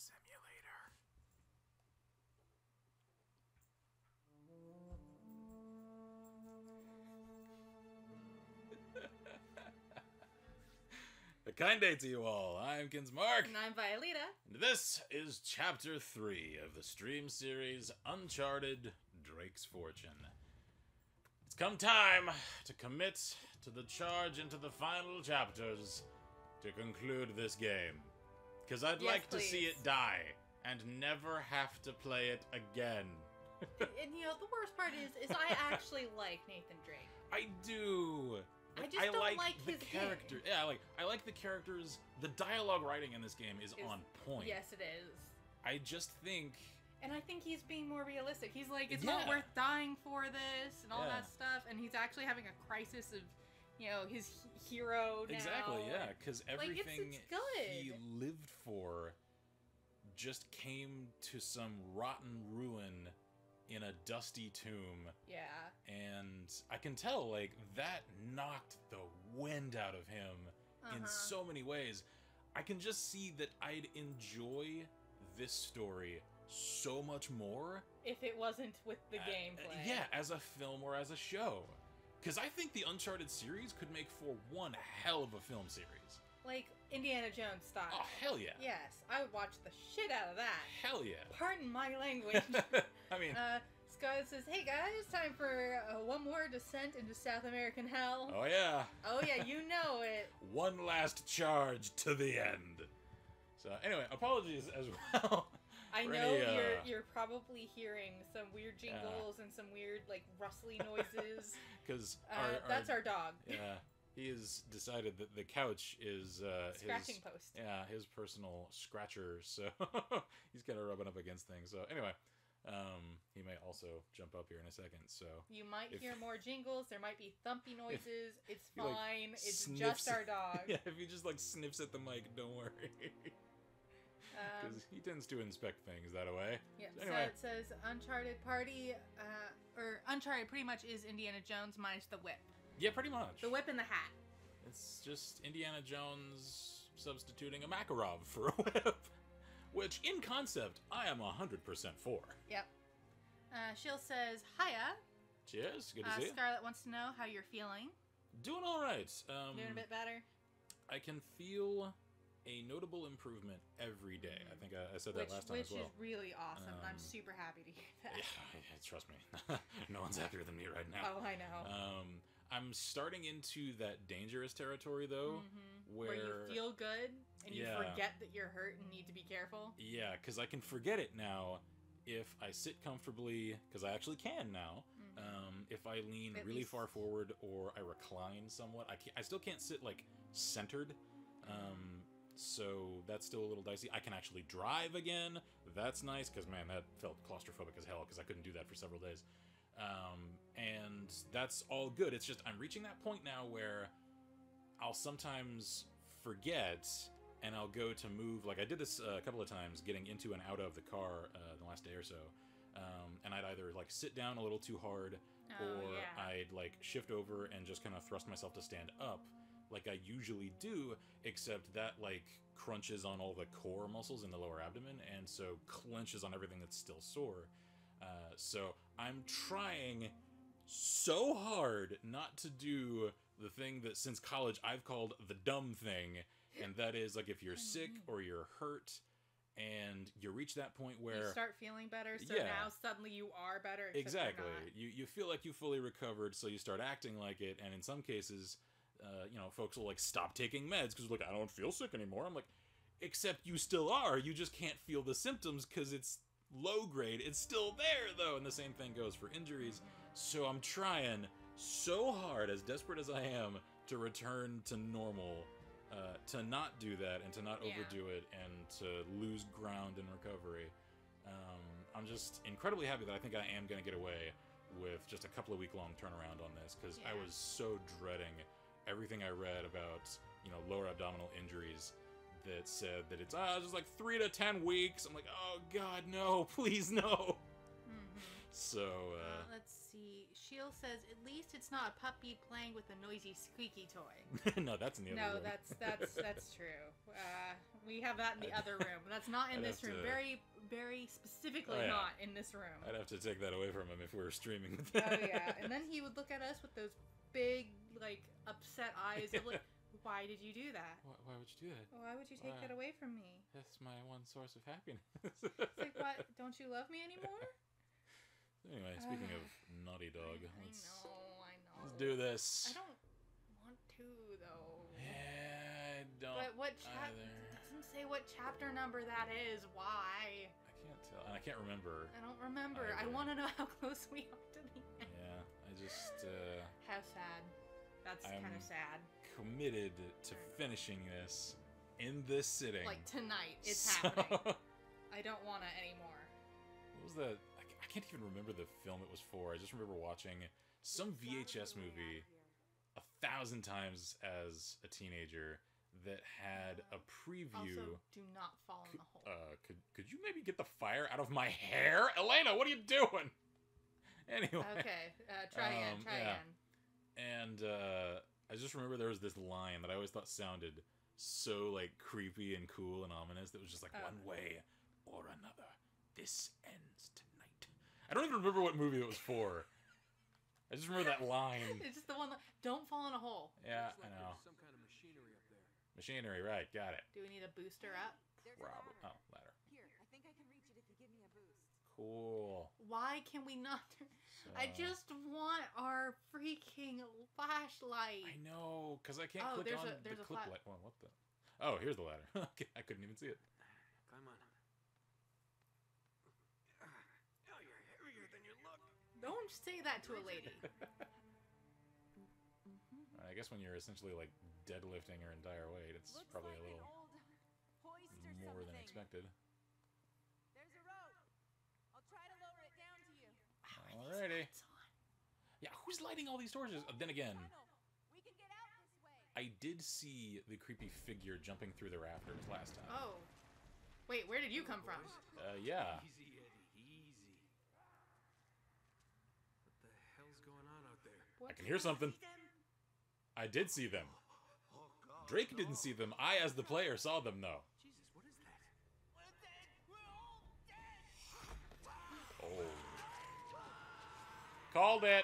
Simulator. A kind day to you all. I'm Kinsmark. And I'm Violeta. And this is Chapter 3 of the stream series Uncharted Drake's Fortune. It's come time to commit to the charge into the final chapters to conclude this game. Because I'd like to see it die and never have to play it again. And you know, the worst part is I actually like Nathan Drake. I do. I just don't like his character. game. Yeah, I like the characters. The dialogue writing in this game is on point. Yes, it is. I just think, and I think he's being more realistic. He's like, it's not worth dying for this and all that stuff. And he's actually having a crisis of, you know, his hero now. Exactly, yeah, because everything it's good. he lived for just came to some rotten ruin in a dusty tomb. Yeah. And I can tell, like, that knocked the wind out of him in so many ways. I can just see that I'd enjoy this story so much more if it wasn't with the gameplay. Yeah, as a film or as a show. Because I think the Uncharted series could make for one hell of a film series. Like Indiana Jones style. Oh, hell yeah. Yes, I would watch the shit out of that. Hell yeah. Pardon my language. I mean... Scott says, hey guys, time for one more descent into South American hell. Oh yeah. Oh yeah, you know it. One last charge to the end. So anyway, apologies as well. I know you're probably hearing some weird jingles and some weird like rustly noises. Because that's our dog. Yeah, he has decided that the couch is scratching post. Yeah, his personal scratcher. So he's kind of rubbing up against things. So anyway. He may also jump up here in a second, so... You might hear more jingles, there might be thumpy noises, it's fine, like, it's just our dog. Yeah, if he just, like, sniffs at the mic, don't worry. Because he tends to inspect things that way. Yeah, so, anyway. So it says Uncharted Party, or Uncharted pretty much is Indiana Jones minus the whip. Yeah, pretty much. The whip and the hat. It's just Indiana Jones substituting a Makarov for a whip. Which, in concept, I am 100% for. Yep. Shield says, hiya. Cheers, good to see you. Scarlett wants to know how you're feeling. Doing alright. Doing a bit better? I can feel a notable improvement every day. I think I said that last time as well. Which is really awesome. I'm super happy to hear that. Yeah, trust me. No one's happier than me right now. Oh, I know. I'm starting into that dangerous territory, though, where you feel good and you forget that you're hurt and need to be careful. Yeah, because I can forget it now if I sit comfortably, because I actually can now. If I lean really far forward or I recline somewhat, I still can't sit, like, centered. So that's still a little dicey. I can actually drive again. That's nice, because, man, that felt claustrophobic as hell, because I couldn't do that for several days. And that's all good. It's just I'm reaching that point now where I'll sometimes forget and I'll go to move. Like I did this a couple of times getting into and out of the car the last day or so. And I'd either like sit down a little too hard or I'd like shift over and just kind of thrust myself to stand up like I usually do, except that like crunches on all the core muscles in the lower abdomen and so clenches on everything that's still sore. So I'm trying so hard not to do the thing that since college I've called the dumb thing, and that is like if you're sick or you're hurt and you reach that point where you start feeling better, so now suddenly you are better. Exactly. You feel like you fully recovered, so you start acting like it, and in some cases, you know, folks will like stop taking meds because like I don't feel sick anymore. I'm like, except you still are. You just can't feel the symptoms because it's low grade. It's still there though, and the same thing goes for injuries. So I'm trying so hard, as desperate as I am, to return to normal, to not do that and to not overdo it and to lose ground in recovery. I'm just incredibly happy that I think I am going to get away with just a couple of week-long turnaround on this, because I was so dreading everything I read about, you know, lower abdominal injuries that said that it's just like 3 to 10 weeks. I'm like, oh god, no, please no. So let's see. Shield says at least it's not a puppy playing with a noisy squeaky toy. No, that's in the other room. No, that's true. We have that in the other room. That's not in this room. Very, very specifically not in this room. I'd have to take that away from him if we were streaming with Oh, that. yeah. And then he would look at us with those big, like, upset eyes of, like, why did you do that? Why would you do that? Why would you take that away from me? That's my one source of happiness. It's like, what? Don't you love me anymore? Anyway, speaking of Naughty Dog, I let's do this. I don't want to, though. Yeah, I don't. But what chapter? Doesn't say what chapter number that is. Why? I can't tell, and I can't remember. I don't remember. I want to know how close we are to the end. Yeah, I just. How sad. That's kind of sad. Committed to finishing this in this sitting. Like tonight, it's happening. I don't want to anymore. What was that? I can't even remember the film it was for. I just remember watching some VHS movie 1,000 times as a teenager that had a preview. Also, do not fall in the hole. Could you maybe get the fire out of my hair? Elena, what are you doing? Anyway. Okay, try again, try again. And I just remember there was this line that I always thought sounded so, like, creepy and cool and ominous that was just like, one way or another, this ends tonight. I don't even remember what movie it was for. I just remember that line. It's just the one that, don't fall in a hole. Yeah, like I know. Some kind of machinery up there. Machinery, right, got it. Do we need a booster up? Probably. Oh, ladder. Here, I think I can reach it if you give me a boost. Cool. Why can we not? So, I just want our freaking flashlight. I know, because I can't Oh, click there's on a- there's the a clip flat- light. Well, what the? Oh, here's the ladder. Okay, I couldn't even see it. Climb on. Oh, you're heavier than you look. Don't say that to a lady. I guess when you're essentially like deadlifting her entire weight, it's Looks probably like a little an old hoist or more than something. expected. There's a rope. I'll try to lower it down to you. Alrighty. Yeah, who's lighting all these torches? Then again, Tunnel. We can get out this way. I did see the creepy figure jumping through the rafters last time. Oh. Wait, where did you come from? Yeah. Easy, Eddie, easy. What the hell's going on out there? I can hear something. I did see them. Oh, God. Drake didn't see them. I, as the player, saw them, though. Jesus, what is that? We're dead. We're all dead. Oh. Called it.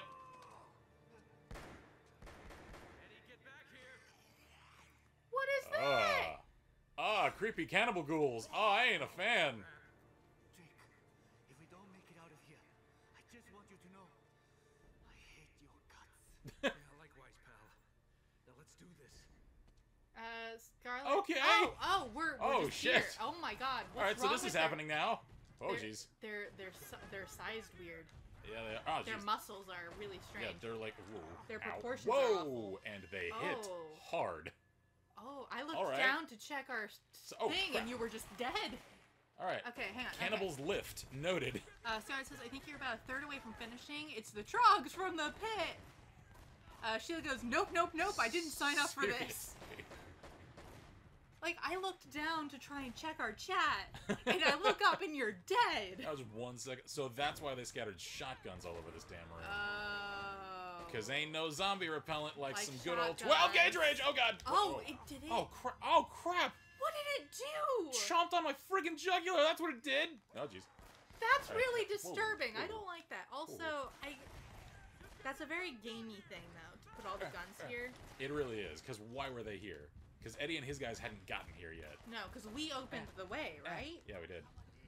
Eddie, get back here. What is that? Creepy cannibal ghouls. Oh, I ain't a fan. Drake, if we don't make it out of here, I just want you to know I hate your guts. Yeah, likewise, pal. Now let's do this. Scarlet. Okay. We're Oh, just here. shit. Oh my God. What's All right, so wrong this is with happening now. Oh, They're- jeez. They're sized weird. Yeah, they are. Oh, Their jeez. muscles are really Yeah, strange. they're like, whoa. Their ow, proportions whoa, are awful. and they hit Oh. hard. Oh, I looked All right. down to check our Oh, thing, crap. and you were just dead. All right. Okay, hang on. Cannibals lift. Noted. Okay. Scarlet says, I think you're about a third away from finishing. It's the Trogs from the pit. Sheila goes, nope, nope, nope. I didn't sign up for this. Seriously. Like, I looked down to try and check our chat, and I look up and you're dead. That was 1 second. So that's why they scattered shotguns all over this damn room. Oh. Because ain't no zombie repellent like, Like some good old shotguns. 12 gauge range. Oh, God. Oh, it did it. Oh, crap. Oh, crap. What did it do? Chomped on my friggin' jugular. That's what it did. Oh, jeez. That's All right. really Whoa, disturbing. I whoa. don't like that. Also, that's a very gamey thing, though, to put all the guns here. It really is. Because why were they here? Because Eddie and his guys hadn't gotten here yet. No, because we opened the way, right? Yeah, we did.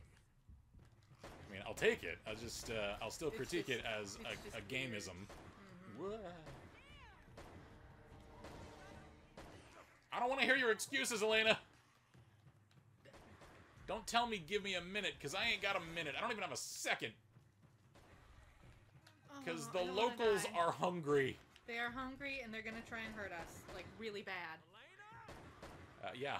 I mean, I'll take it. I'll still It's critique just- it as it's a just gameism. Whoa. I don't want to hear your excuses, Elena. Don't tell me give me a minute, because I ain't got a minute. I don't even have a second. Because Oh, the I don't wanna locals die. are hungry. They are hungry, and they're gonna try and hurt us, like, really bad. Yeah.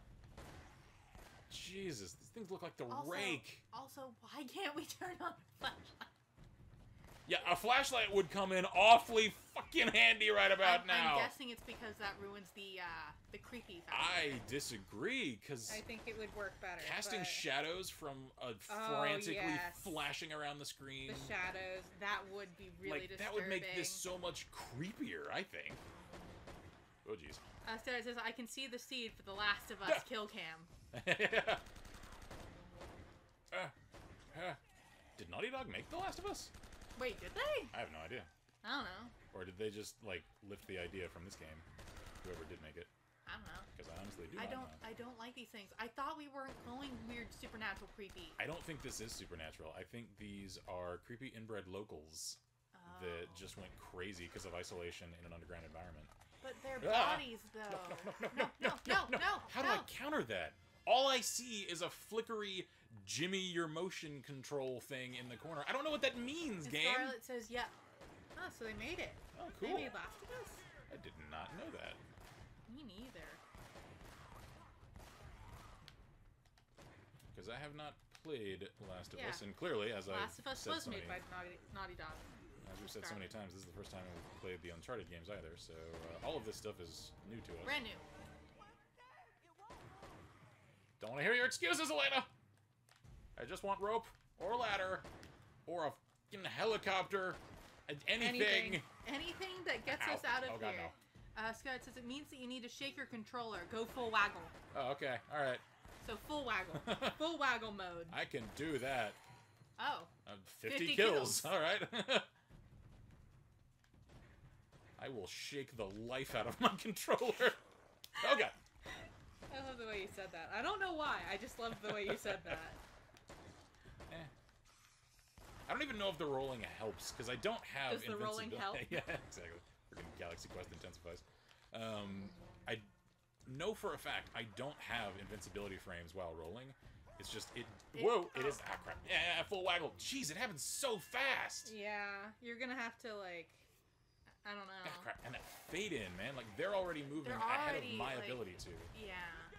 Jesus, these things look like the Also, rake. Also, why can't we turn on the flashlight? Yeah, a flashlight would come in awfully fucking handy right about now. I'm guessing it's because that ruins the creepy factor. I disagree, because I think it would work better. casting but shadows from Oh, frantically yes. flashing around the screen, the shadows, that would be really like disturbing. that would make this so much creepier, I think. Oh jeez. Sarah says, I can see the seed for the Last of Us kill cam. Did Naughty Dog make The Last of Us? Wait, did they? I have no idea. I don't know. Or did they just, like, lift the idea from this game? Whoever did make it. I don't know. Because I honestly do I not don't. know. I don't like these things. I thought we weren't going weird, supernatural, creepy. I don't think this is supernatural. I think these are creepy inbred locals that just went crazy because of isolation in an underground environment. But their Ah! bodies, though. No. How do I counter that? All I see is a flickery Jimmy your motion control thing in the corner. I don't know what that means, And game. Scarlet says, "Yeah." Oh, so they made it. Oh, They cool. made Last of Us. I did not know that. Me neither. Because I have not played Last of Yeah. Us, and clearly, as Last of I've Us said was so made many, by Naughty Dog. as we've said so many times, this is the first time we've played the Uncharted games either, so all of this stuff is new to us. Brand new. Don't want to hear your excuses, Elena! I just want rope, or ladder, or a fucking helicopter, anything. Anything that gets Ow. us out of Oh, God, here. Scott says it means that you need to shake your controller. Go full waggle. Oh, okay, alright. So full waggle. Full waggle mode. I can do that. Oh. 50 50 kills. kills. Alright. I will shake the life out of my controller. Oh, God. I love the way you said that. I don't know why. I just love the way you said that. I don't even know if the rolling helps, because I don't have Does the rolling help? Yeah, exactly. Freaking Galaxy Quest intensifies. I know for a fact I don't have invincibility frames while rolling. It's just, it is, crap. Yeah, full waggle. Jeez, it happens so fast. Yeah. You're gonna have to, like, I don't know. Ah, crap. And that fade in, man. Like, they're already moving They're ahead of already, my like- ability to. Yeah.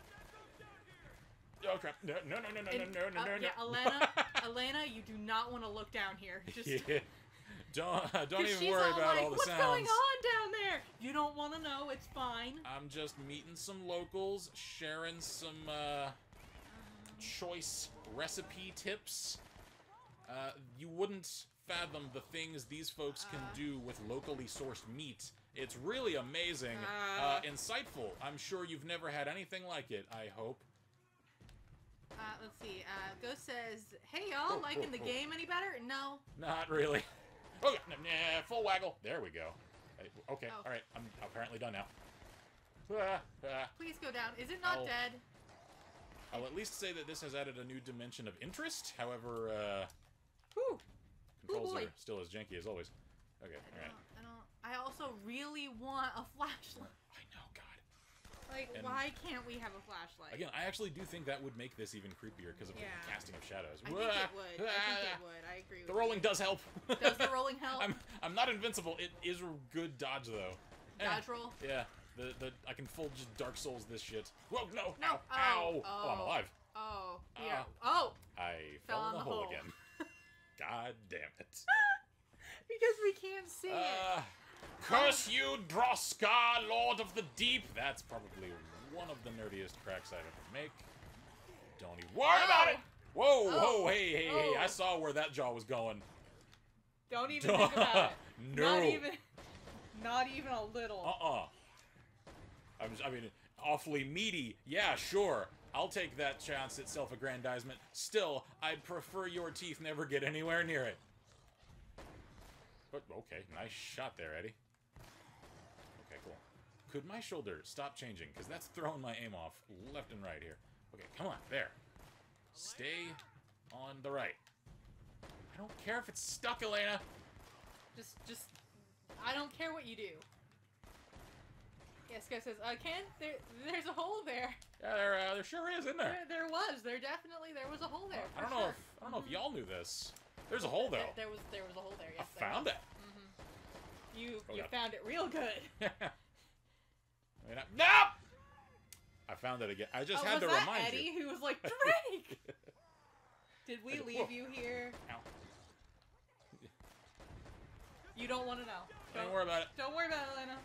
Oh, crap. No. Yeah, Elena, you do not want to look down here. Just, Yeah. Don't 'cause even she's worry all about like, all the what's sounds. going on down there? You don't want to know. It's fine. I'm just meeting some locals, sharing some choice recipe tips. You wouldn't fathom the things these folks can do with locally sourced meat. It's really amazing. Insightful. I'm sure you've never had anything like it, I hope. Let's see. Ghost says, "Hey y'all, liking the game any better?" No. Not really. Oh, yeah, full waggle. There we go. Okay, Oh. alright. I'm apparently done now. Please go down. Is it not I'll- dead? I'll at least say that this has added a new dimension of interest. However, Whew. controls boy. are still as janky as always. Okay, alright. I also really want a flashlight. I know, God. Like, And- why can't we have a flashlight? Again, I actually do think that would make this even creepier because of Yeah. the casting of shadows. I think it would. I think it would. I agree with The rolling you. does help. Does the rolling help? I'm not invincible. It is a good dodge though. Dodge roll? Yeah. I can full just Dark Souls this shit. Whoa, no. No. Ow. Oh, I'm alive. Oh, yeah. Ah. Oh! I Fell fell in in the the hole hole. again. God damn it. Because we can't see it. Curse you, Droska, Lord of the Deep. That's probably one of the nerdiest cracks I'd ever make. Don't even worry about it. Whoa, Oh. hey. Oh. I saw where that jaw was going. Don't even think about it. No. Not even a little. I mean, awfully meaty. Yeah, sure. I'll take that chance at self-aggrandizement. Still, I'd prefer your teeth never get anywhere near it. But, okay, nice shot there, Eddie. Okay, cool. Could my shoulder stop changing? Because that's throwing my aim off left and right here. Okay, come on, there. Stay on the right. I don't care if it's stuck, Elena. Just, I don't care what you do. Yes, guy says, Ken, there's a hole there. Yeah, there sure is, isn't there? There was a hole there. I don't know if y'all knew this. There's a hole though. There was a hole there. Yes, I found it. You God. found it real good. No! I found it again. I just had to was that remind Eddie you. who was like, Drake? Did we Whoa. leave you here? Ow. You don't want to know. Don't worry about it. Don't worry about it, Elena.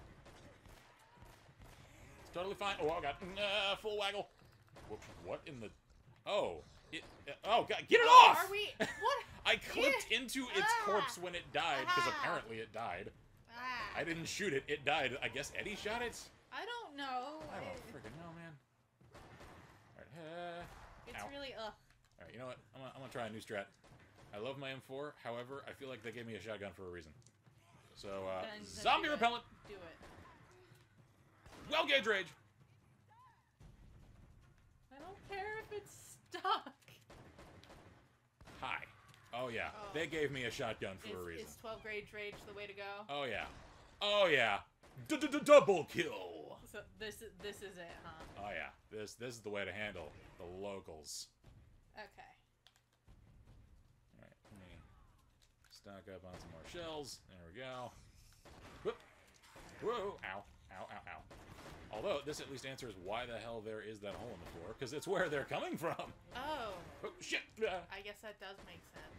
It's totally fine. Oh, God. Full waggle. What in the... Oh. Oh, God. Get it off! Are we... What? I clipped into its corpse when it died, because Ah. apparently it died. Ah, I didn't shoot it. It died. I guess Eddie shot it? I don't know. I don't freaking know, man. Alright, It's Ow. really ugh. Alright, you know what? I'm gonna try a new strat. I love my M4, however, I feel like they gave me a shotgun for a reason. So, Then zombie do it. repellent! Do it. Well gauge rage! I don't care if it's stuck. Hi. Oh yeah, Oh. they gave me a shotgun for a reason. Is 12 grade rage the way to go? Oh yeah. Oh yeah. Double kill! So this is it, huh? Oh yeah. This is the way to handle the locals. Okay. Alright, let me stock up on some more shells. There we go. Whoop. Whoa! Ow. Ow, ow, ow. Although, this at least answers why the hell there is that hole in the floor, because it's where they're coming from! Oh. Oh, shit! I guess that does make sense.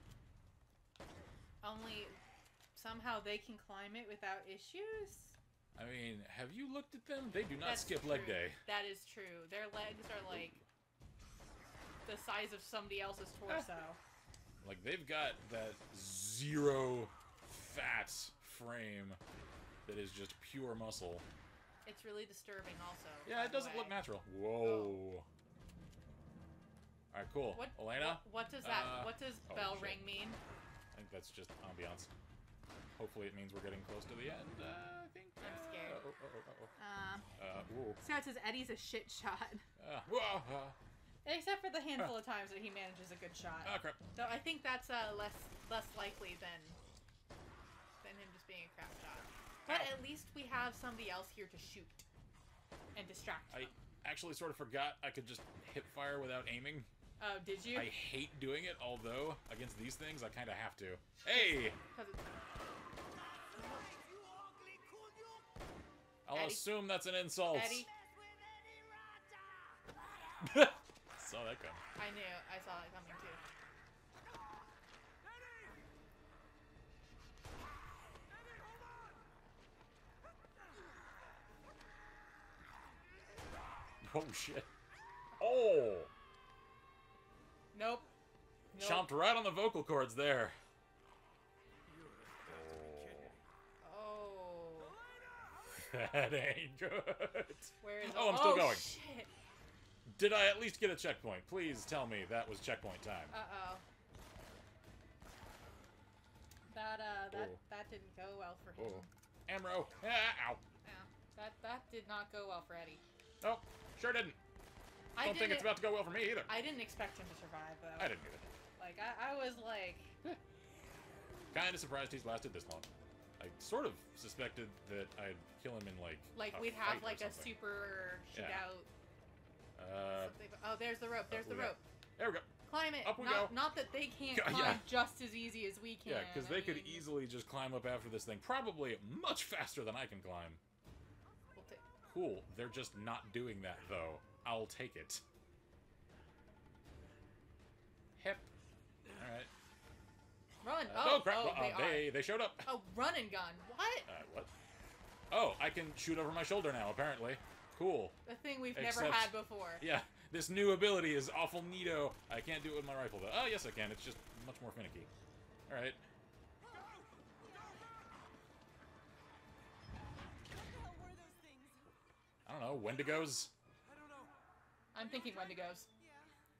Only somehow they can climb it without issues? I mean, have you looked at them? They do not That's skip leg true. day. That is true. Their legs are like the size of somebody else's torso. Like, they've got that zero fat frame that is just pure muscle. It's really disturbing also. Yeah, by it the doesn't look way. natural. Whoa. Alright, cool. What, Elena? What does that? Uh, what does oh, bell shit. ring mean? I think that's just ambiance. Hopefully it means we're getting close to the end. I think. I'm scared. Ooh. So it says Eddie's a shit shot. Whoa. Except for the handful of times that he manages a good shot. Oh, crap. Though I think that's less likely than him just being a crap shot. But Ow. at least we have somebody else here to shoot and distract I them. actually sort of forgot I could just hip fire without aiming. Oh, did you? I hate doing it, although against these things I kind of have to. Hey! 'Cause it's- I'll Eddie? assume that's an insult. Eddie, Saw that coming. I knew. I saw it coming too. Oh shit. Oh! Nope. Nope. Chomped right on the vocal cords there. Oh. That ain't good. Where is it? Oh, I'm still going. Shit. Did I at least get a checkpoint? Please tell me that was checkpoint time. Uh-oh. That Oh. that didn't go well for him. Oh. Amro. Ah, ow. Yeah. That did not go well for Eddie. Oh, sure didn't. I Don't think didn't- it's about to go well for me either. I didn't expect him to survive though. I didn't either. Like I was like, Kind of surprised he's lasted this long. I sort of suspected that I'd kill him in like a we'd have fight or like a something. super Yeah. shootout. Something. Oh, there's the rope. There's the we go. rope. There we go. Climb it. Up we not, go. not that they can't Yeah. climb just as easy as we can. Yeah, because I they could mean, easily just climb up after this thing, probably much faster than I can climb. we'll ta- Cool. They're just not doing that though. I'll take it. Hip. All right. Run. Crap! They they showed up. Oh, run and gun. What? What? Oh, I can shoot over my shoulder now. Apparently. Cool. The thing we've never Except- had before. Yeah, this new ability is awful neato. I can't do it with my rifle though. Oh, yes I can. It's just much more finicky. All right. What the hell were those things? I don't know. Wendigos. I don't know. I'm thinking Wendigos. Yeah.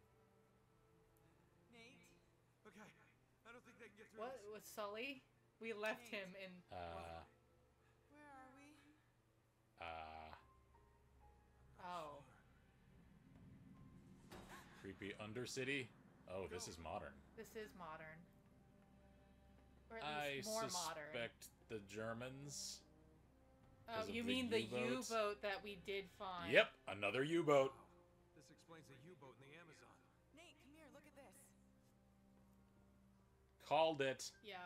Nate? Okay. I don't think they can get through What this. was Sully? We left him in. Where are we? Oh. Creepy Undercity. Oh, this is modern. This is modern. Or at I least more modern. suspect the Germans. Oh, 'cause of you the mean the U-boats. U-boat that we did find? Yep, another U-boat. This explains the U-boat in the Amazon. Nate, come here, look at this. Called it. Yep.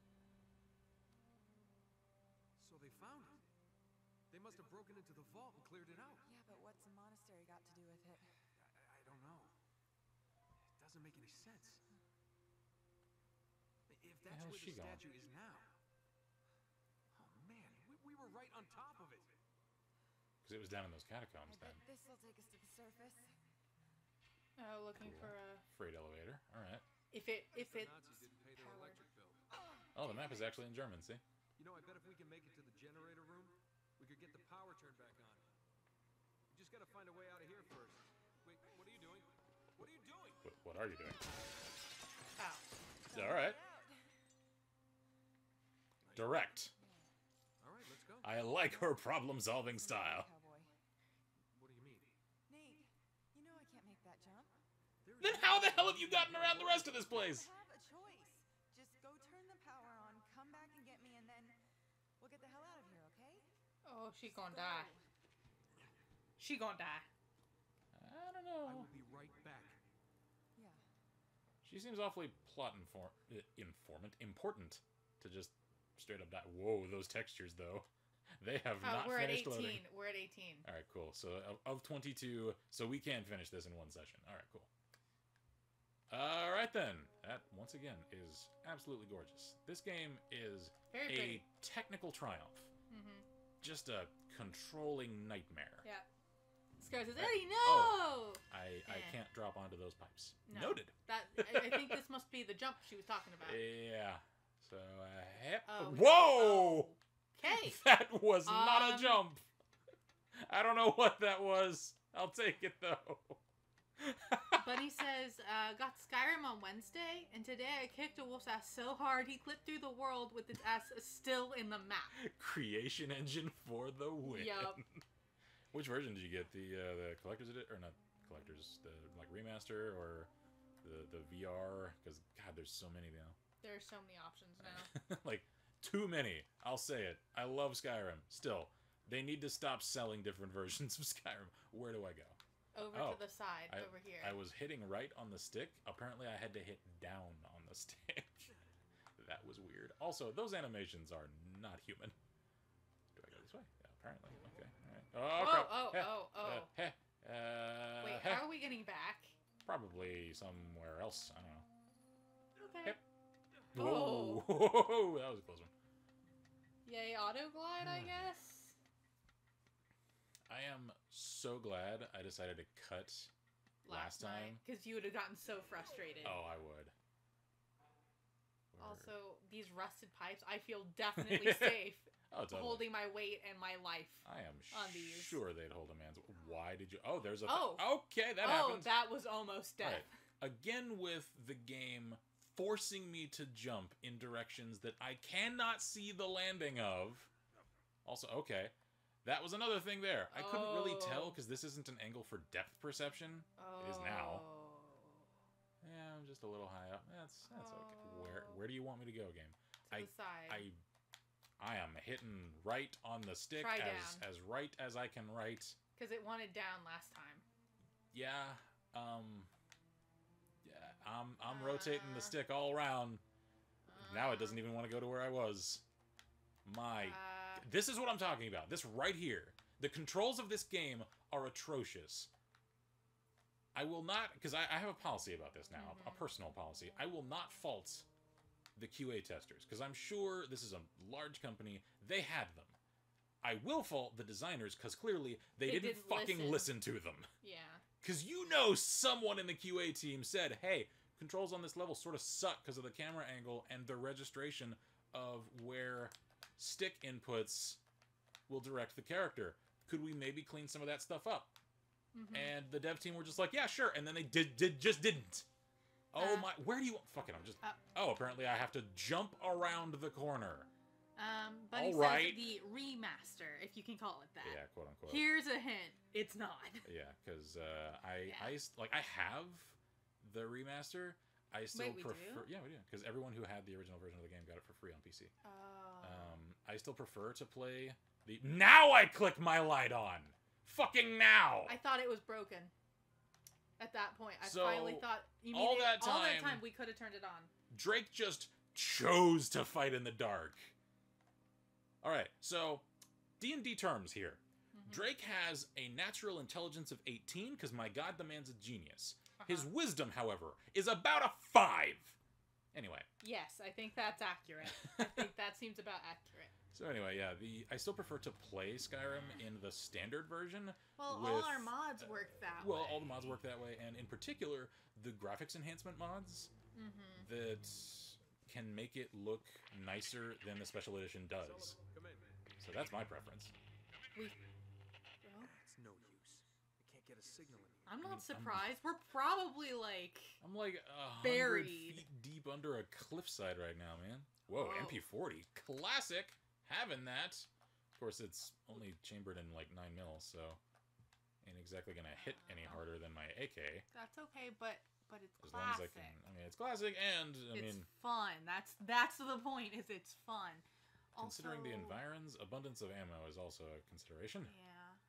So they found it. They must have broken into the vault and cleared it out. Yeah, but what's the monastery got to do with it? I don't know. It doesn't make any sense. If that's hell's where she the going? statue is now. Oh man, we were right on top of it. Because it was down in those catacombs I then. bet this'll take us to the surface. Oh, looking for a. Freight elevator. All right. If it The Nazis powered. didn't pay their electric bill. Oh, the map is actually in German. See? You know, I bet if we can make it to the generator room, we could get the power turned back on. We just gotta find a way out of here first. Wait, What are you doing? What are you doing? Oh. All right. Direct. All right, let's go. I like her problem-solving style. Cowboy. What do you mean? Nate, you know I can't make that jump. Then how the hell have you gotten around the rest of this place? I have a choice. Just go turn the power on, come back and get me, and then we'll get the hell out of here, okay? Oh, she gonna die. She gonna die. I don't I know. will be right back. Yeah. She seems awfully important to just straight up die. Whoa, those textures though. They have not we're at finished 18. loading. We're at 18. All right, cool. So of 22, so we can finish this in one session. All right, cool. All right then. That once again is absolutely gorgeous. This game is Very a pretty. technical triumph. Mm-hmm. Just a controlling nightmare. Yeah. Scar says, Eddie, no! I can't drop onto those pipes. No. Noted. That I think this must be the jump she was talking about. Yeah. So, Oh. whoa! Okay. That was not a Um, jump. I don't know what that was. I'll take it though. Bunny says, got Skyrim on Wednesday, and today I kicked a wolf's ass so hard he clipped through the world with his ass still in the map. Creation engine for the win. Yup. Which version did you get? The collector's edition, or not collector's? The like remaster or the VR? Because God, there's so many now. There's so many options now. Like too many. I'll say it. I love Skyrim. Still, they need to stop selling different versions of Skyrim. Where do I go? Over to the side, I, over here. I was hitting right on the stick. Apparently, I had to hit down on the stick. That was weird. Also, those animations are not human. Do I go this way? Yeah, apparently. Okay. All right. Oh, crap. Heh. Wait, heh. how are we getting back? Probably somewhere else. I don't know. Okay. Hep. Oh. Whoa. That was a close one. Yay, auto glide, I guess. I am so glad I decided to cut last time. Because you would have gotten so frustrated. Oh, I would. Also, these rusted pipes, I feel definitely safe Oh, totally. holding my weight and my life. I am on these. sure they'd hold a man's. Why did you? Oh, there's a. Oh. Okay, that Oh, happens. that was almost death. Right. Again, with the game forcing me to jump in directions that I cannot see the landing of. Also, okay, that was another thing there. I couldn't really tell because this isn't an angle for depth perception. Oh. It is now. Yeah, I'm just a little high up. That's okay. Where do you want me to go, game? To the side. I am hitting right on the stick Try as right as I can right. Because it wanted down last time. Yeah. I'm rotating the stick all around. Now it doesn't even want to go to where I was. This is what I'm talking about. This right here. The controls of this game are atrocious. I will not, because I have a policy about this now, a personal policy. I will not fault the QA testers, because I'm sure this is a large company. They had them. I will fault the designers, because clearly they didn't fucking listen to them. Yeah. Because you know someone in the QA team said, hey, controls on this level sort of suck because of the camera angle and the registration of where stick inputs will direct the character. Could we maybe clean some of that stuff up? And the dev team were just like, yeah, sure. And then they just didn't. Oh my, where do you, fuck it, I'm just, oh, apparently I have to jump around the corner. But he says the remaster, if you can call it that. Yeah, quote unquote. Here's a hint. It's not. Yeah, because I have the remaster. I still Wait, we prefer. do? Yeah, we do. Because everyone who had the original version of the game got it for free on PC. Oh. I still prefer to play the. Now I click my light on. Fucking now. I thought it was broken. At that point, I So, finally thought. You mean all that all that time- time we could have turned it on. Drake just chose to fight in the dark. All right, so D&D terms here. Drake has a natural intelligence of 18 because my god, the man's a genius. His wisdom, however, is about a 5. Anyway. Yes, I think that's accurate. I think that seems about accurate. So anyway, yeah, I still prefer to play Skyrim in the standard version. Well, with, all our mods work that way. Well, all the mods work that way, and in particular, the graphics enhancement mods that can make it look nicer than the special edition does. Come in. So that's my preference. We. It's no use. I can't get a signal in here. I'm not surprised. We're probably like I'm like 100 buried. feet deep under a cliffside right now, man. Whoa, Whoa. MP40. Classic. Having that. Of course, it's only chambered in like 9 mil, so ain't exactly gonna hit any harder than my AK. That's okay, but it's As long as I classic. can. I mean, it's classic, and I It's mean, fun. That's the point. Is it's fun. considering the Also- environs, abundance of ammo is also a consideration. Yeah.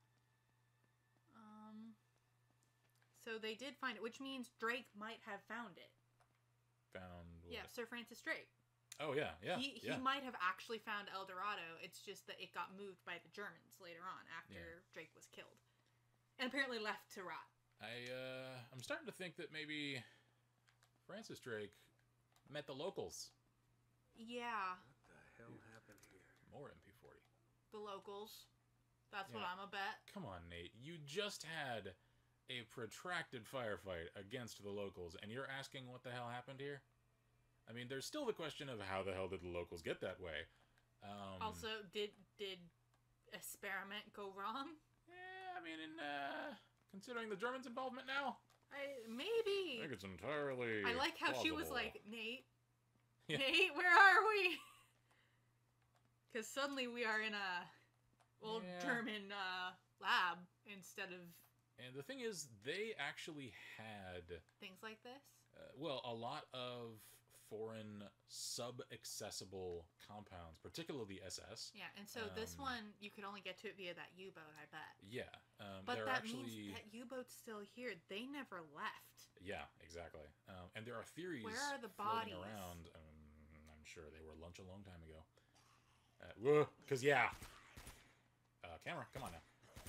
So they did find it, which means Drake might have found it. Found. What? Yeah, Sir Francis Drake. Oh yeah, yeah. He yeah. might have actually found El Dorado. It's just that it got moved by the Germans later on after Yeah. Drake was killed, and apparently left to rot. I'm starting to think that maybe Francis Drake met the locals. Yeah, What the hell happened here? More MP40. the locals. That's what Yeah. I'm a bet. Come on, Nate. You just had a protracted firefight against the locals, and you're asking what the hell happened here? I mean, there's still the question of how the hell did the locals get that way? Also, did experiment go wrong? Yeah, I mean, considering the Germans' involvement now, I Maybe. think it's entirely. I like how she was plausible. like, Nate, Yeah. Nate, where are we? Because suddenly we are in a old Yeah. German lab instead of And the thing is, they actually had, things like this. well, a lot of foreign sub-accessible compounds, particularly SS. Yeah, and so this Um, one you could only get to it via that U-boat, I bet. Yeah, But they're that actually. means that U-boat's still here. They never left. Yeah, exactly. And there are theories Where are the floating bodies? around. I'm sure they were lunch a long time ago. Because, yeah. Camera, come on now.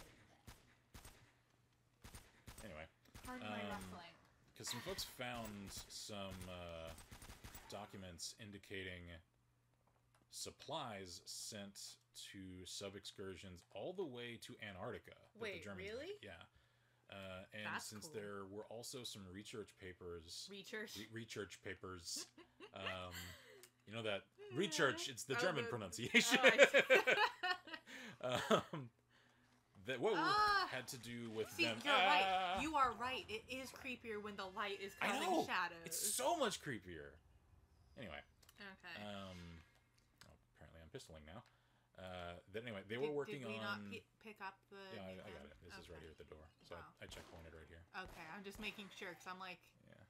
Anyway, Pardon my Um, ruffling. because some folks found some documents indicating supplies sent to sub-excursions all the way to Antarctica. that the Wait, Germans made. really? Yeah. And That's since cool. there were also some research papers... Research. Research papers. You know that research, it's the Oh, German the- pronunciation. Oh, That had to do with See, them. you're right. You are right. It is creepier when the light is I causing know. shadows. It's so much creepier. Anyway, Okay. apparently I'm pistoling now. Anyway, they were working did we on. not pick up the? Yeah, I name? got it. This is right Okay. here at the door. So Wow. I checkpointed right here. Okay, I'm just making sure because I'm like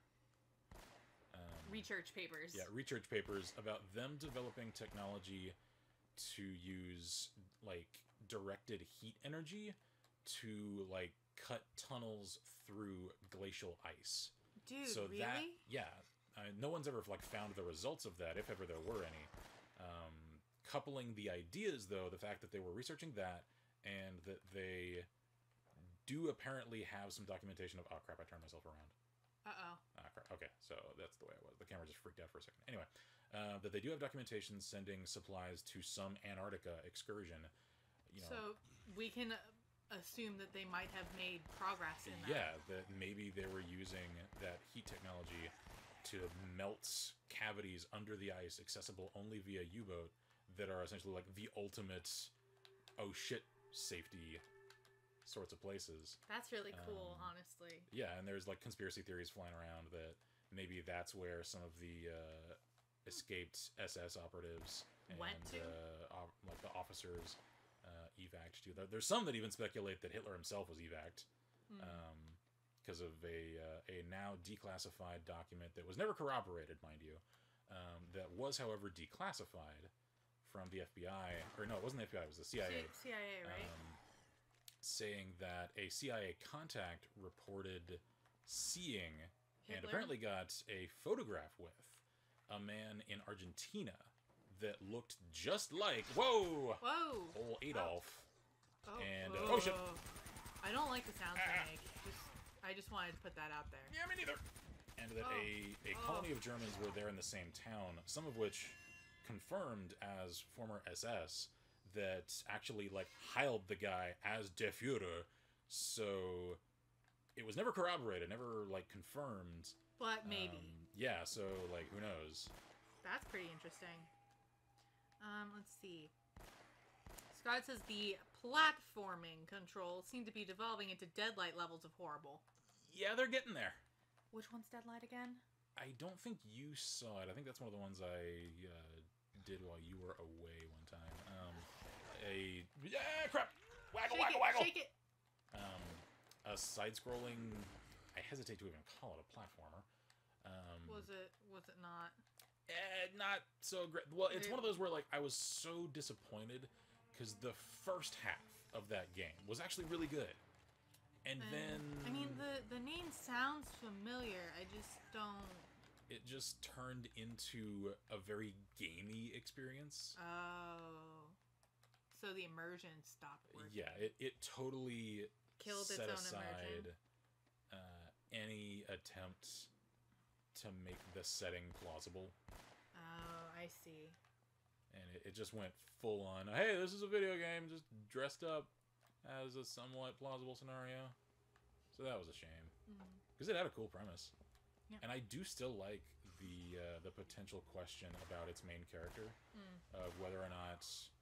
Yeah. research papers. Yeah, research papers about them developing technology to use like directed heat energy to like cut tunnels through glacial ice. Dude, So really? that, yeah, no one's ever like found the results of that, if ever there were any. Coupling the ideas, though, the fact that they were researching that, and that they do apparently have some documentation of, oh crap, I turned myself around. Uh-oh. Ah, crap. Okay, so that's the way I was. The camera just freaked out for a second. Anyway, that they do have documentation sending supplies to some Antarctica excursion. You know, So we can assume that they might have made progress in that. yeah, that maybe they were using that heat technology to melt cavities under the ice, accessible only via U-boat, that are essentially like the ultimate oh shit safety sorts of places. That's really cool, honestly. Yeah, and there's like conspiracy theories flying around that maybe that's where some of the escaped SS operatives and Went to? like the officers evac'd to. There's some that even speculate that Hitler himself was evac'd because of a now declassified document that was never corroborated, mind you, that was, however, declassified from the FBI, or no, it wasn't the FBI, it was the CIA. CIA, right? Saying that a CIA contact reported seeing and Hitler? apparently got a photograph with a man in Argentina that looked just like, whoa, Whoa! old Adolf. Oh, and, whoa. oh, shit. I don't like the sounds they make. I just wanted to put that out there. Yeah, me neither. And that a colony of Germans were there in the same town, some of which confirmed as former SS, that actually like hailed the guy as Der Führer. So it was never corroborated, never like confirmed. But maybe. Yeah, so like who knows? That's pretty interesting. Let's see. Scott says the platforming controls seem to be devolving into Deadlight levels of horrible. Yeah, they're getting there. Which one's Deadlight again? I don't think you saw it. I think that's one of the ones I did while you were away one time. Crap! Waggle, Shake waggle, it, waggle! Shake it! A side-scrolling... I hesitate to even call it a platformer. Was it not? Not so great. Well, it's one of those where, like, I was so disappointed because the first half of that game was actually really good. And then... I mean, the name sounds familiar. I just don't... It just turned into a very gamey experience. Oh. So the immersion stopped working. Yeah, it totally Killed its set own aside immersion. any attempt to make the setting plausible. Oh, I see. And it just went full on, hey, this is a video game just dressed up as a somewhat plausible scenario. So that was a shame. Because it had a cool premise. Yeah. And I do still like the potential question about its main character. Of whether or not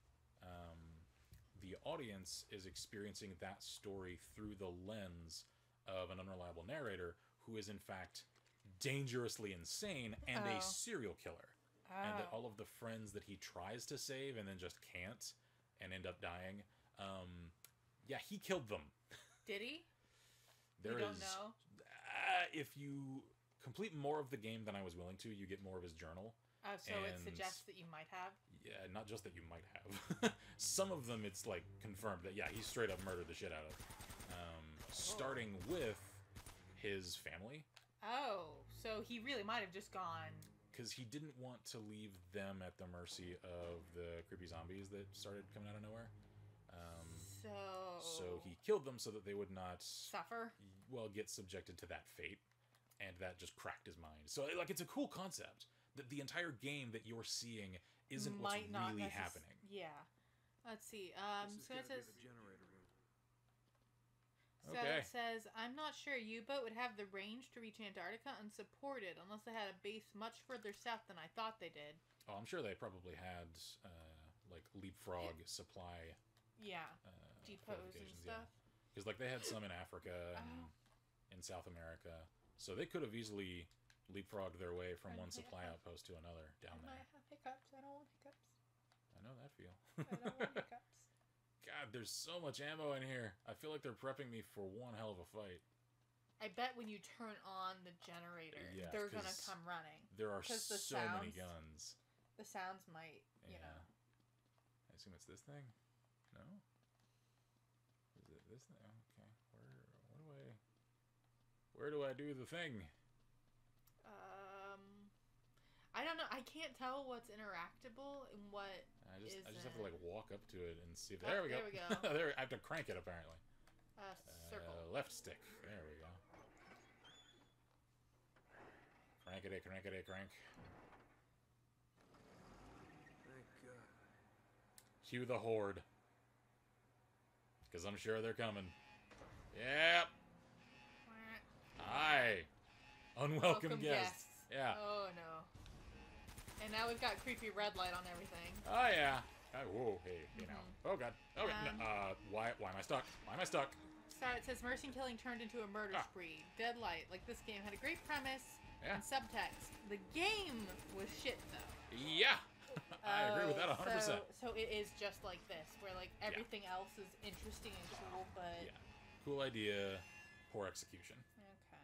the audience is experiencing that story through the lens of an unreliable narrator who is in fact dangerously insane and a serial killer. And that all of the friends that he tries to save and then just can't and end up dying, yeah, he killed them. Did he? There you don't is, know? if you complete more of the game than I was willing to, you get more of his journal. So it suggests that you might have? Yeah, not just that you might have. Some of them, it's like confirmed that, yeah, he straight up murdered the shit out of. Starting with his family. Oh, so he really might have just gone... Because he didn't want to leave them at the mercy of the creepy zombies that started coming out of nowhere. So he killed them so that they would not... Suffer? Well, get subjected to that fate. And that just cracked his mind. So, like, it's a cool concept. That the entire game that you're seeing isn't what's really happening. Yeah. Let's see. So it says... So Okay. it says, I'm not sure a U-boat would have the range to reach Antarctica unsupported unless they had a base much further south than I thought they did. Oh, I'm sure they probably had, like, leapfrog supply Yeah. Depots and fortifications, stuff. Because, like, they had some in Africa and in South America. So they could have easily leapfrogged their way from one supply outpost to another down I there. might have hiccups. I don't want hiccups. I know that feel. I don't want hiccups. God, there's so much ammo in here. I feel like they're prepping me for one hell of a fight. I bet when you turn on the generator, Yeah, they're going to 'cause come running. There are 'Cause the so many sounds- guns. The sounds might, you Yeah. know. I assume it's this thing? No? Is it this thing? Okay. Where do I do the thing? I don't know. I can't tell what's interactable and what I just have to, isn't. like, walk up to it and see if... Oh, There we go. there we go. There, I have to crank it, apparently. Circle. Left stick. There we go. Crankity, crankity, crank. Thank God. Cue the horde. Because I'm sure they're coming. Yep. Hi. Unwelcome Welcome guests. Yeah. Oh, no. And now we've got creepy red light on everything. Oh, yeah. Whoa, hey now. Oh, God. Oh, why am I stuck? Why am I stuck? Sorry, it says mercy killing turned into a murder spree. Deadlight, like this game, had a great premise and subtext. The game was shit, though. Yeah. I agree with that 100%. So it is just like this, where like everything else is interesting and cool, but... Yeah. Cool idea, poor execution. Okay.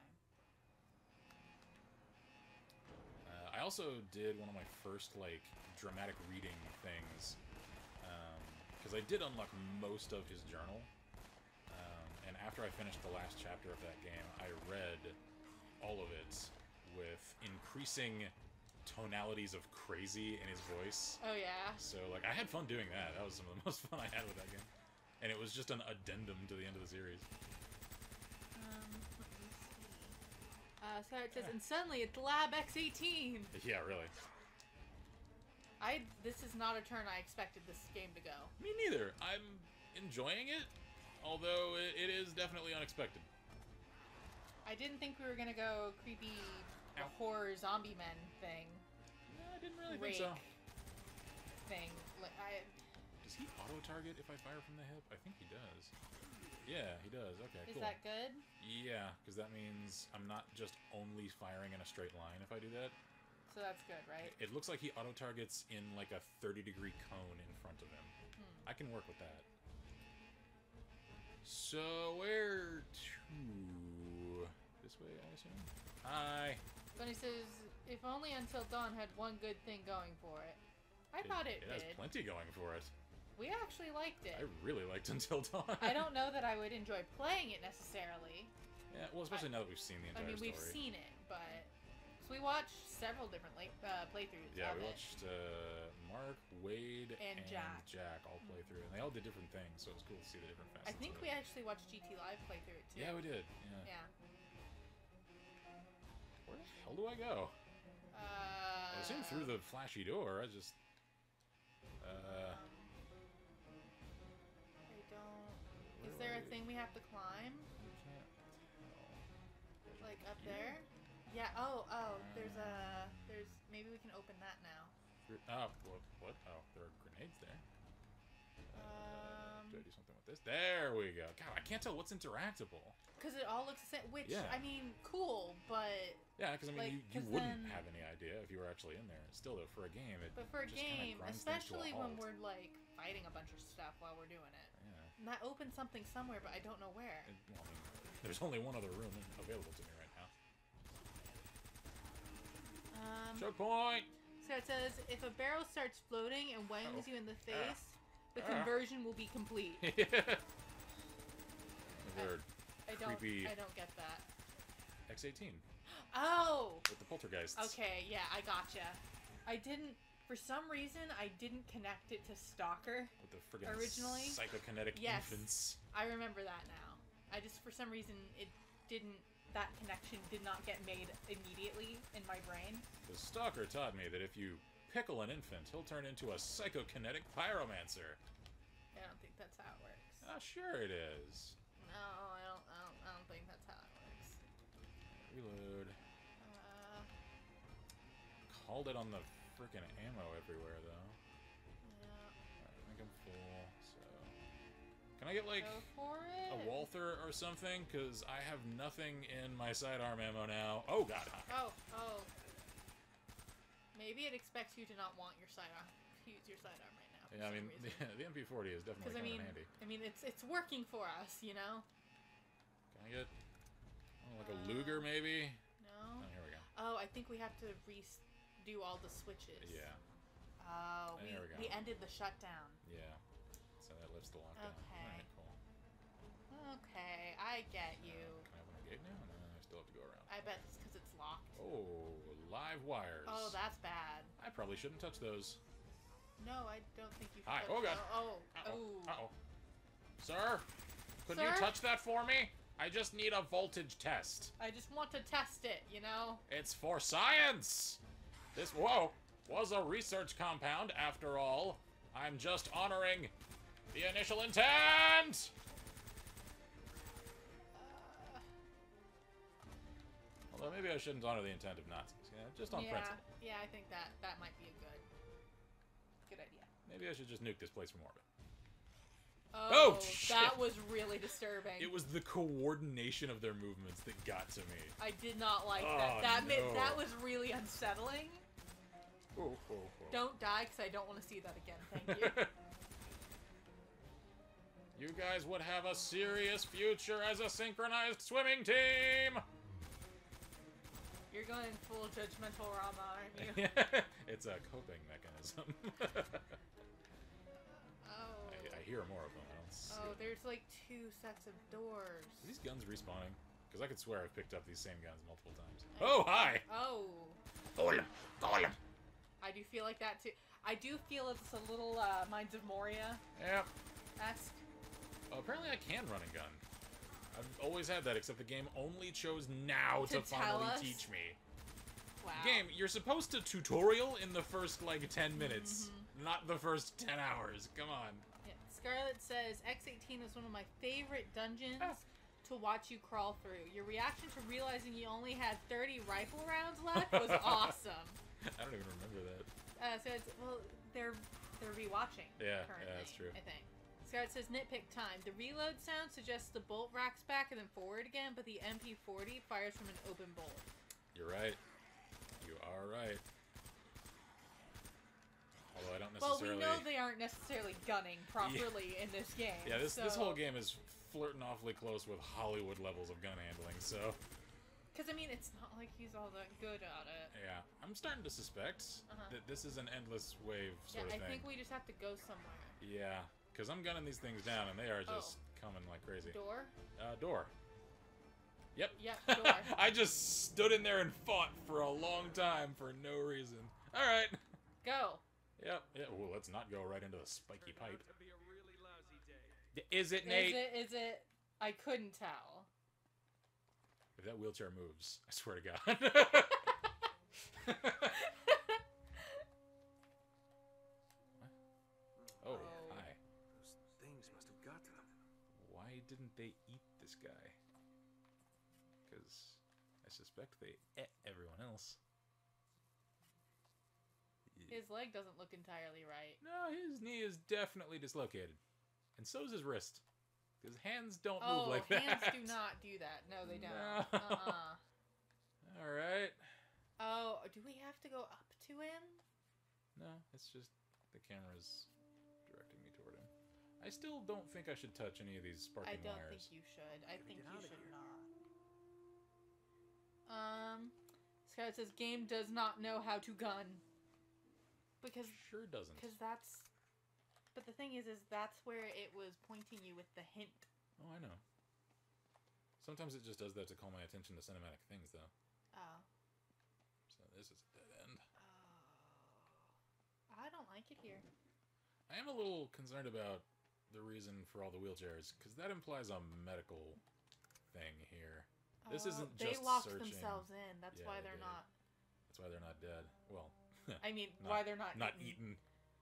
I also did one of my first, like, dramatic reading things. Because I did unlock most of his journal. And after I finished the last chapter of that game, I read all of it with increasing tonalities of crazy in his voice. Oh, yeah? So, like, I had fun doing that. That was some of the most fun I had with that game. And it was just an addendum to the end of the series. Let me see. So it says, and suddenly it's Lab X18! Yeah, really. This is not a turn I expected this game to go. Me neither. I'm enjoying it, although it is definitely unexpected. I didn't think we were gonna go creepy horror zombie men thing. No, I didn't really think so. Thing. Like, Does he auto-target if I fire from the hip? I think he does. Yeah, he does. Okay, Is cool. that good? Yeah, because that means I'm not just only firing in a straight line if I do that. So that's good, right? It looks like he auto-targets in like a 30-degree cone in front of him. I can work with that. So, where to? This way, I assume? Hi! But he says, if only Until Dawn had one good thing going for it. I thought it has did. plenty going for it. We actually liked it. I really liked Until Dawn. I don't know that I would enjoy playing it necessarily. Yeah, well, especially now that we've seen the entire story. We've seen it, but... So we watched several different playthroughs Yeah, of we it. watched Mark, Wade, And Jack. all play through, and they all did different things, so it was cool to see the different facets. I think of we it. actually watched GT Live play through it too. Yeah, we did. Yeah. Where the hell do I go? I assume through the flashy door. I just. I don't. Is there a thing we have to climb? I can't tell. Like up there? Yeah. Oh. There's. Maybe we can open that now. Oh, what? Oh, there are grenades there. Do I do something with this? There we go. God, I can't tell what's interactable. Because it all looks the same. Which, Yeah. I mean, cool, but... Yeah, because I mean, Like, you 'cause wouldn't then- have any idea if you were actually in there. Still, though, for a game, it But for a just kinda game, grinds things to a especially when halt. we're, like, fighting a bunch of stuff while we're doing it. Yeah. And that opens something somewhere, but I don't know where. Well, I mean, there's only one other room available to me right now. Choke point! So it says, if a barrel starts floating and whangs you in the face, the conversion will be complete. Weird. I don't Creepy. get that. X18 Oh! with the poltergeists. Okay, yeah, I gotcha. I didn't, for some reason, I didn't connect it to Stalker. With the friggin' Originally? psychokinetic Yes. infants. I remember that now. I just, for some reason, that connection did not get made immediately in my brain. The stalker taught me that if you pickle an infant, he'll turn into a psychokinetic pyromancer. I don't think that's how it works. Ah, sure it is. No, I don't think that's how it works. Reload. Called it on the frickin' ammo everywhere, though. Yeah. Alright, I think I'm full, so... Can I get, like, Go for it. a Walther or something? Because I have nothing in my sidearm ammo now. Oh, God. Oh. Maybe it expects you to not want your sidearm. Use your sidearm right now. Yeah, I mean, the MP40 is definitely Because coming in handy. I mean, it's working for us, you know. Can I get, like a Luger, maybe? No. Oh, here we go. Oh, I think we have to redo all the switches. Yeah, Oh, There we go. we ended the shutdown. yeah. So that lifts the lockdown. Okay. Alright, cool. Okay, I get you. Can I open the gate now? No, I still have to go around. I bet it's because it's locked. Oh, live wires. Oh, that's bad. I probably shouldn't touch those. No, I don't think you should. Hi. Oh, God. Oh. Uh-oh. Sir, could you Sir? touch that for me? I just need a voltage test. I just want to test it, you know? It's for science! This, whoa, was a research compound after all. I'm just honoring the initial intent! Although maybe I shouldn't honor the intent of Nazis. Yeah, just on principle. Yeah, I think that might be a good idea. Maybe I should just nuke this place from orbit. Oh, shit. That was really disturbing. It was the coordination of their movements that got to me. I did not like Oh, that. no. That was really unsettling. Oh. Don't die, because I don't want to see that again. Thank you. You guys would have a serious future as a synchronized swimming team! You're going full judgmental Rama, aren't you? It's a coping mechanism. Oh. I hear more of them. I don't see. Oh, there's like 2 sets of doors. Are these guns respawning? Because I could swear I've picked up these same guns multiple times. Oh, hi! Oh. Golem! I do feel like that too. I do feel it's a little Minds of Moria-esque. Yep. Oh, apparently I can run and gun. I've always had that, except the game only chose now to tell finally us? teach me. Wow. Game, you're supposed to tutorial in the first, like, 10 minutes. Not the first 10 hours. Come on. Yeah. Scarlett says, X18 is one of my favorite dungeons to watch you crawl through. Your reaction to realizing you only had 30 rifle rounds left was awesome. I don't even remember that. So it's, well, they're they're rewatching. Yeah, currently, that's true. I think. Scarlet says nitpick time. The reload sound suggests the bolt racks back and then forward again, but the MP40 fires from an open bolt. You're right. You are right. Although I don't Well, necessarily... we know they aren't necessarily gunning properly in this game. Yeah, this so... whole game is flirting awfully close with Hollywood levels of gun handling, so... Because, I mean, it's not like he's all that good at it. Yeah, I'm starting to suspect that this is an endless wave sort of I thing. think we just have to go somewhere. Yeah, because I'm gunning these things down, and they are just coming like crazy. Door? Door. Yep. Yep, door. I just stood in there and fought for a long time for no reason. Alright. Go. Yep. Yeah. Well, let's not go right into the spiky pipe. To be a really lousy day. Is it, Nate? Is it? I couldn't tell. If that wheelchair moves, I swear to God. Oh, hi. Those things must have got to them. Why didn't they eat this guy? Because I suspect they ate everyone else. His leg doesn't look entirely right. No, his knee is definitely dislocated. And so is his wrist. Because hands don't move like that. Hands do not do that. No, they don't. No. Alright. Oh, do we have to go up to him? No, it's just the camera's directing me toward him. I still don't think I should touch any of these sparking I don't wires. think you should. I think get you out of should here. not. Scarlet says game does not know how to gun. Because Sure doesn't. that's... But the thing is that's where it was pointing you with the hint. Oh, I know. Sometimes it just does that to call my attention to cinematic things, though. Oh. So this is a dead end. Oh. I don't like it here. I am a little concerned about the reason for all the wheelchairs, because that implies a medical thing here. This isn't just They locked searching. themselves in. That's Yeah, why they they're did. not... That's why they're not dead. Well, I mean, Not- why they're not eaten.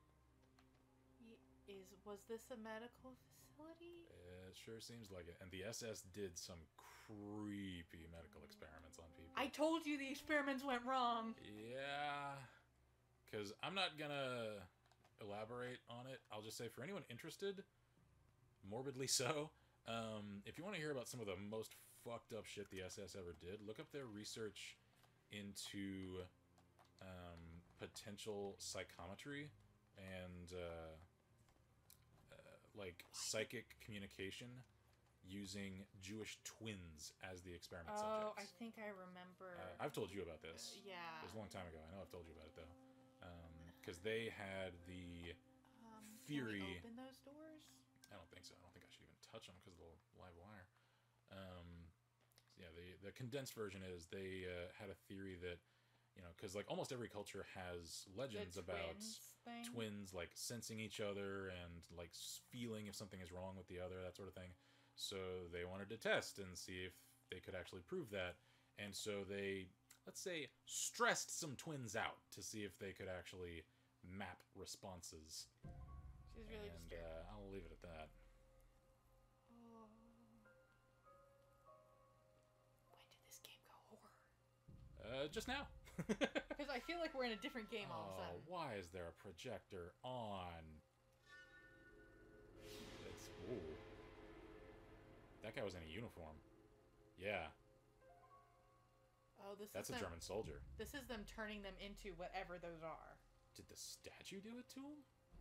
Was this a medical facility? It sure seems like it. And the SS did some creepy medical experiments on people. I told you the experiments went wrong. Yeah. Because I'm not gonna elaborate on it. I'll just say for anyone interested, morbidly so, if you want to hear about some of the most fucked up shit the SS ever did, look up their research into potential psychometry and like psychic communication using Jewish twins as the experiment Oh, I subjects. think I remember. I've told you about this. Yeah. It was a long time ago. I know I've told you about it though, because they had the theory. Can we open those doors? I don't think so. I don't think I should even touch them because of the live wire. Yeah, the condensed version is they had a theory that, you know, because like almost every culture has legends about twins like sensing each other and like feeling if something is wrong with the other, that sort of thing. So they wanted to test and see if they could actually prove that. And so they, let's say, stressed some twins out to see if they could actually map responses. She's really And disturbed. I'll leave it at that. Oh. When did this game go horror? Just now. Because I feel like we're in a different game all of a sudden. Why is there a projector on? It's ooh. That guy was in a uniform. Yeah, Oh, this that's is a them, German soldier. This is them turning them into whatever those are. Did the statue do it to him?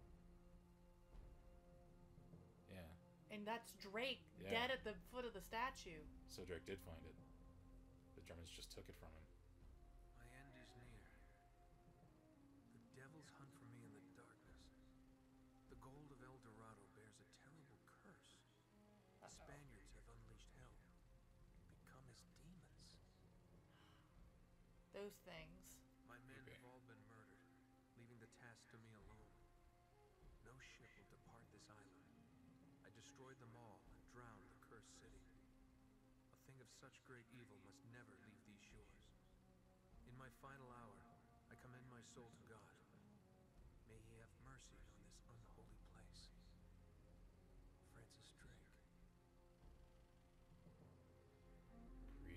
Yeah. And that's Drake Yeah. dead at the foot of the statue. So Drake did find it. The Germans just took it from him. My end is near. The devils hunt for me in the darkness. The gold of El Dorado bears a terrible curse. The Spaniards have unleashed hell, become as demons. Those things. My men Okay. have all been murdered, leaving the task to me alone. No ship will depart this island. I destroyed them all and drowned the cursed city. A thing of such great evil must never leave these shores. In my final hour, I commend my soul to God. May he have mercy on this unholy place. Francis Drake.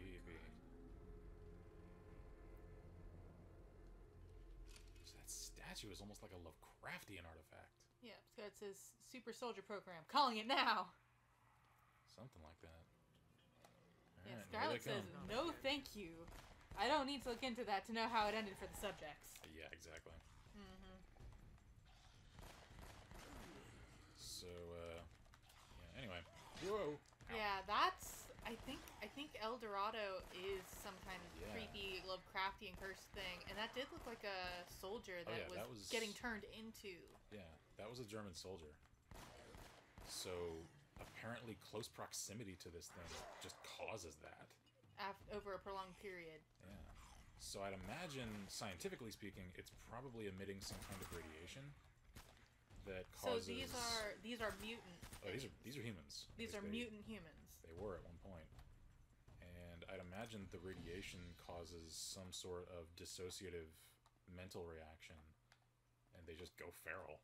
Creepy. Is that statue is almost like a Lovecraftian artifact. Yeah, so it says Super Soldier Program. Calling it now. Something like that. Yeah, Alright, here Scarlet they says, come. no thank you. I don't need to look into that to know how it ended for the subjects. Yeah, exactly. Mm-hmm. So, yeah, anyway. Whoa! Ow. Yeah, that's... I think El Dorado is some kind of Yeah. creepy Lovecraftian curse thing, and that did look like a soldier Oh, that, yeah, that was- getting turned into. Yeah, that was a German soldier. So, apparently close proximity to this thing just causes that. Over a prolonged period. Yeah. So I'd imagine, scientifically speaking, it's probably emitting some kind of radiation that causes... So these are mutant. Oh, these are humans. At These least are they- mutant humans. They were at one point. And I'd imagine the radiation causes some sort of dissociative mental reaction, and they just go feral.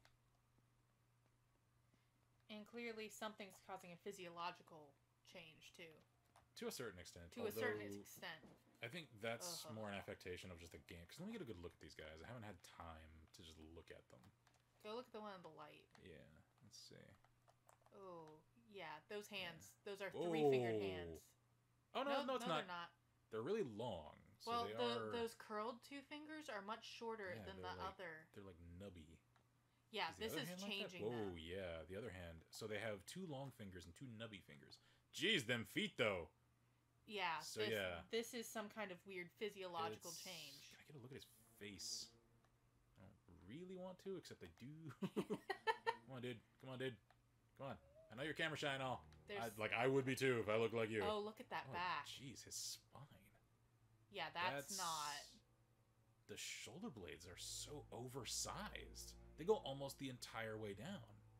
And clearly something's causing a physiological change too. To a certain extent. To a certain although extent. I think that's Ugh. more an affectation of just a game. Because let me get a good look at these guys. I haven't had time to just look at them. Go look at the one on the light. Yeah, let's see. Oh, yeah, those hands. Those are three-fingered Whoa. hands. Oh, no, it's not. They're not. They're really long. So Well, they are... those curled two fingers are much shorter Yeah, than they're the like- other. They're like nubby. Yeah, the this other is hand like that? changing Whoa, them. yeah, the other hand. So they have two long fingers and two nubby fingers. Jeez, them feet, though. Yeah, So, yeah. this is some kind of weird physiological It's- change. Can I get a look at his face? I don't really want to, except I do. Come on, dude. Come on, dude. Come on. I know you're camera shy and all. I would be too if I looked like you. Oh, look at that back. Jeez, his spine. Yeah, that's not... The shoulder blades are so oversized. They go almost the entire way down.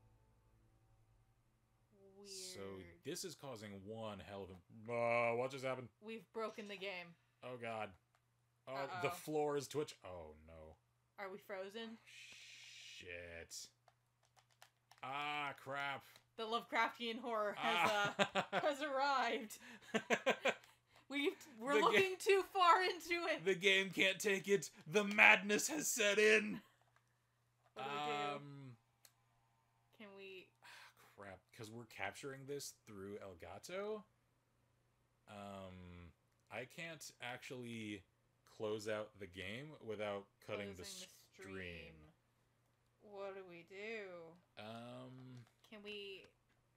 Weird. So this is causing one hell of a... what just happened? We've broken the game. Oh, God. Oh, the floor is twitch. Oh, no. Are we frozen? Shit. Ah, crap. The Lovecraftian horror has arrived. We're looking too far into it. The game can't take it. The madness has set in. What do we do? Can we... Crap, because we're capturing this through Elgato. I can't actually close out the game without cutting the stream. What do we do? Can we...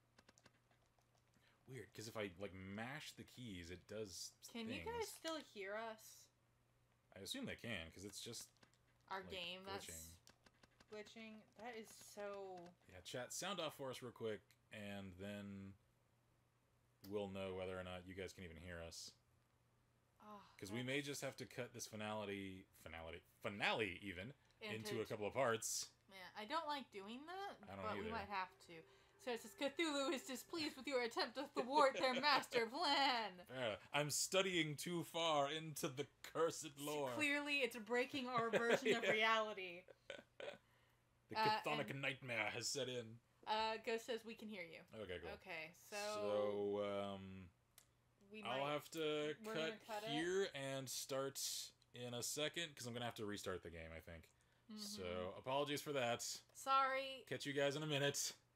Weird, because if I, like, mash the keys, it does Can you guys still hear us? I assume they can, because it's just... Our like, game that's glitching? That is so... Yeah, chat, sound off for us real quick, and then we'll know whether or not you guys can even hear us. Because we may just have to cut this finale even, into a couple of parts. Man, I don't like doing that, I don't but either. we might have to. So it says, Cthulhu is displeased with your attempt to thwart their master plan. I'm studying too far into the cursed lore. Clearly, it's breaking our version of reality. The chthonic nightmare has set in. Ghost says we can hear you. Okay, cool. Okay, So, I'll have to cut it. here and start in a second, because I'm going to have to restart the game, I think. So, apologies for that. Sorry. Catch you guys in a minute.